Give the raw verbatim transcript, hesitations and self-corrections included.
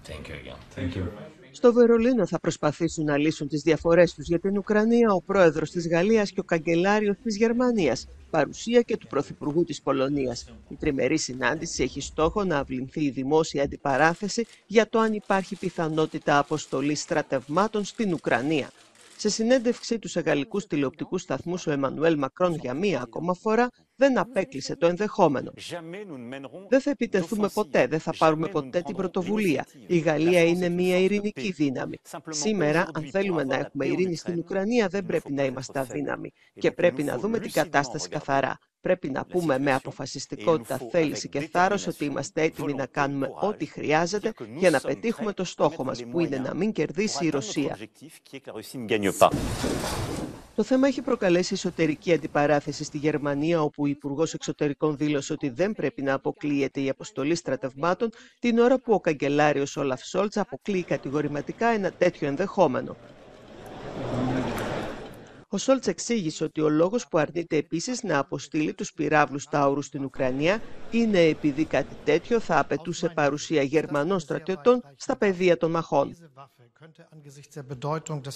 Στο Βερολίνο θα προσπαθήσουν να λύσουν τις διαφορές τους για την Ουκρανία ο πρόεδρος της Γαλλίας και ο καγκελάριος της Γερμανίας, παρουσία και του πρωθυπουργού της Πολωνίας. Η τριμερή συνάντηση έχει στόχο να αυλυνθεί η δημόσια αντιπαράθεση για το αν υπάρχει πιθανότητα αποστολής στρατευμάτων στην Ουκρανία. Σε συνέντευξή του σε γαλλικούς τηλεοπτικούς σταθμούς, ο Εμμανουέλ Μακρόν για μία ακόμα φορά δεν απέκλεισε το ενδεχόμενο. Δεν θα επιτεθούμε ποτέ, δεν θα πάρουμε ποτέ την πρωτοβουλία. Η Γαλλία είναι μία ειρηνική δύναμη. Σήμερα, αν θέλουμε να έχουμε ειρήνη στην Ουκρανία, δεν πρέπει να είμαστε αδύναμοι και πρέπει να δούμε την κατάσταση καθαρά. Πρέπει να πούμε με αποφασιστικότητα, θέληση και θάρρος ότι είμαστε έτοιμοι να κάνουμε ό,τι χρειάζεται για να πετύχουμε το στόχο μας, που είναι να μην κερδίσει η Ρωσία. Το θέμα έχει προκαλέσει εσωτερική αντιπαράθεση στη Γερμανία, όπου ο Υπουργός Εξωτερικών δήλωσε ότι δεν πρέπει να αποκλείεται η αποστολή στρατευμάτων, την ώρα που ο καγκελάριος Όλαφ Σόλτς αποκλείει κατηγορηματικά ένα τέτοιο ενδεχόμενο. Ο Σόλτς εξήγησε ότι ο λόγος που αρνείται επίσης να αποστείλει τους πυράβλους Τάουρους στην Ουκρανία είναι επειδή κάτι τέτοιο θα απαιτούσε παρουσία Γερμανών στρατιωτών στα πεδία των μαχών.